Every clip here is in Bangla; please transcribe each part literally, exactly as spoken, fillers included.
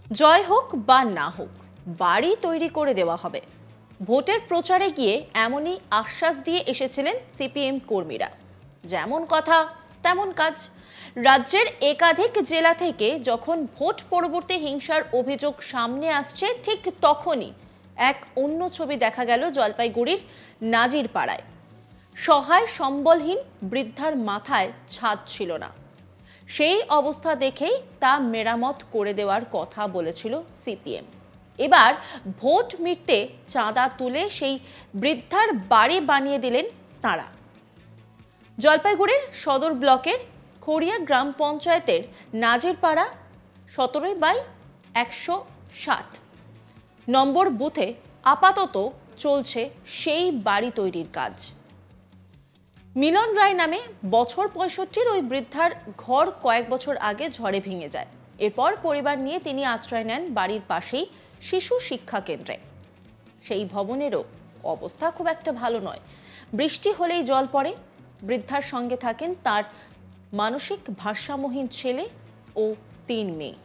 জয় হোক বা না হোক, বাড়ি তৈরি করে দেওয়া হবে। ভোটের প্রচারে গিয়ে এমনই আশ্বাস দিয়ে এসেছিলেন সিপিএম কর্মীরা। যেমন কথা তেমন কাজ। রাজ্যের একাধিক জেলা থেকে যখন ভোট পরবর্তী হিংসার অভিযোগ সামনে আসছে, ঠিক তখনই এক অন্য ছবি দেখা গেল জলপাইগুড়ির নাজিরপাড়ায়। সহায় সম্বলহীন বৃদ্ধার মাথায় ছাদ ছিল না। সেই অবস্থা দেখেই তা মেরামত করে দেওয়ার কথা বলেছিল সিপিএম। এবার ভোট মিটতে চাঁদা তুলে সেই বৃদ্ধার বাড়ি বানিয়ে দিলেন তাঁরা। জলপাইগুড়ির সদর ব্লকের খড়িয়া গ্রাম পঞ্চায়েতের নাজিরপাড়া সতেরোই বাই একশো ষাট নম্বর বুথে আপাতত চলছে সেই বাড়ি তৈরির কাজ। মিলন রায় নামে বছর পঁয়ষট্টির ওই বৃদ্ধার ঘর কয়েক বছর আগে ঝড়ে ভেঙে যায়। এরপর পরিবার নিয়ে তিনি আশ্রয় নেন বাড়ির পাশেই শিশু শিক্ষা কেন্দ্রে। সেই ভবনেরও অবস্থা খুব একটা ভালো নয়। বৃষ্টি হলেই জল পড়ে। বৃদ্ধার সঙ্গে থাকেন তার মানসিক ভারসাম্যহীন ছেলে ও তিন মেয়ে।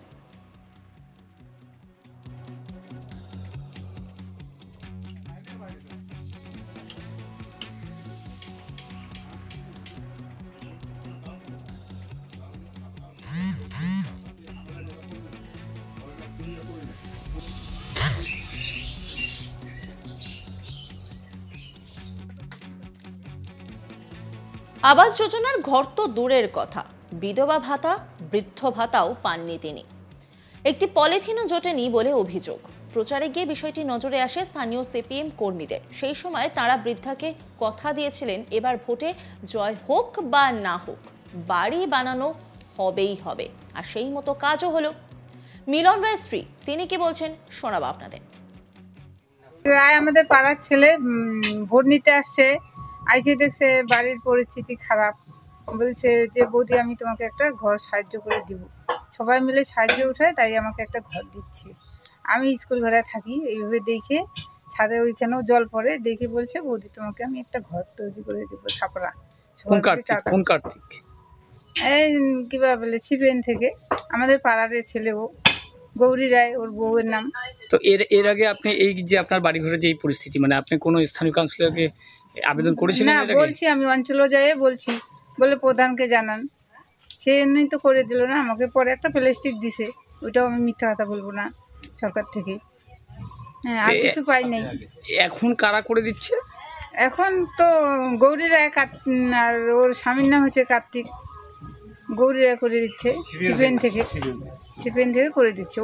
আবাস যোজনার ঘর তো দূরের কথা, বিধবা ভাতা বৃদ্ধ ভাতাও পাননি তিনি। একটি পলিথিনও জোটেনি বলে অভিযোগ। প্রচারে গিয়ে বিষয়টি নজরে আসে স্থানীয় সিপিএম কর্মীদের। সেই সময় তারা বৃদ্ধাকে কথা দিয়েছিলেন, এবার ভোটে জয় হোক বা না হোক, বাড়ি বানানো হবেই হবে। আর সেই মতো কাজও হলো। মিলন রায় স্ত্রী, তিনি কি বলছেন শোনাবো আপনাদের। রায় আমাদের পাড়ার ছেলে ভোট নিতে আসছে, আইসে দেখছে বাড়ির পরিস্থিতি খারাপ, বলছে যে বৌদি আমি তোমাকে একটা ঘর সাহায্য করে দিব। সবাই মিলে সাহায্য উঠায়, তাই আমাকে একটা ঘর দিচ্ছে। আমি স্কুল ঘরে থাকি, এইভাবে দেখে ছাদে ওইখানেও জল পড়ে দেখে বলছে বৌদি তোমাকে আমি একটা ঘর তৈরি করে দিব ছাপড়া। কোন কার্তিক? এই কিবা বলে ছিপেন থেকে আমাদের পাড়ার ছেলে, ও গৌরী রায় ওর বউয়ের নাম। তো এর এর আগে আপনি এই যে আপনার বাড়ি ঘরে যে পরিস্থিতি, মানে আপনি কোনো স্থানীয় কাউন্সিলরকে আবেদন করেছিলেন? না, বলছি আমি অঞ্চলও যাই বলছি, বলে প্রধানকে জানান, সে এমনি তো করে দিল না আমাকে। পরে একটা প্লাস্টিক দিছে, ওইটাও আমি মিথ্যা কথা বলবো না, সরকার থেকে। হ্যাঁ, আর কিছু পাই নাই। এখন কারা করে দিচ্ছে? এখন তো গৌরী রায়, আর ওর স্বামীর নাম হচ্ছে কার্তিক। গৌরী রায় করে দিচ্ছে, চিপেন থেকে চিপেন থেকে করে দিচ্ছে।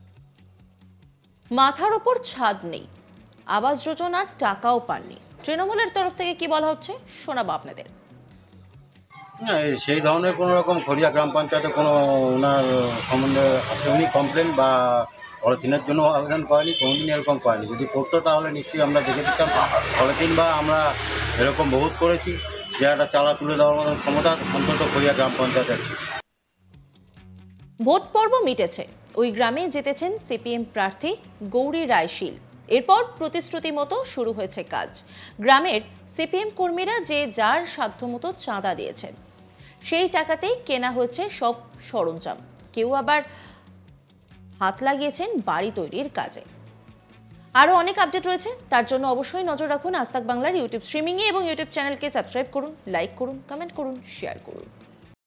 মাথার ওপর ছাদ নেই, আবাস যোজনার টাকাও পাননি। তৃণমূলের তরফ থেকে কি বলা হচ্ছে শোনাবো আপনাদের। না, সেই ধরনের কোনো রকম খড়িয়া গ্রাম পঞ্চায়েতে কোনো ওনার সম্বন্ধে আসেনি কমপ্লেন বা পলিথিনের জন্য আবেদন করেনি, কোনোদিন এরকম করেনি। যদি করতো তাহলে নিশ্চয়ই আমরা দেখে দিতাম। পলিথিন বা আমরা এরকম বহুত করেছি, যে একটা চালা তুলে দেওয়ার মতন ক্ষমতা অন্তত খড়িয়া গ্রাম পঞ্চায়েতের। ভোট পর্ব মিটেছে, ওই গ্রামে জিতেছেন সিপিএম প্রার্থী গৌরী রায়শীল। এরপর প্রতিশ্রুতি মতো শুরু হয়েছে কাজ। গ্রামের সিপিএম কর্মীরা যে যার সাধ্যমতো চাঁদা দিয়েছেন, সেই টাকাতেই কেনা হয়েছে সব সরঞ্জাম। কেউ আবার হাত লাগিয়েছেন বাড়ি তৈরির কাজে। আরও অনেক আপডেট রয়েছে, তার জন্য অবশ্যই নজর রাখুন আজ তাক বাংলার ইউটিউব স্ট্রিমিংয়ে এবং ইউটিউব চ্যানেলকে সাবস্ক্রাইব করুন, লাইক করুন, কমেন্ট করুন, শেয়ার করুন।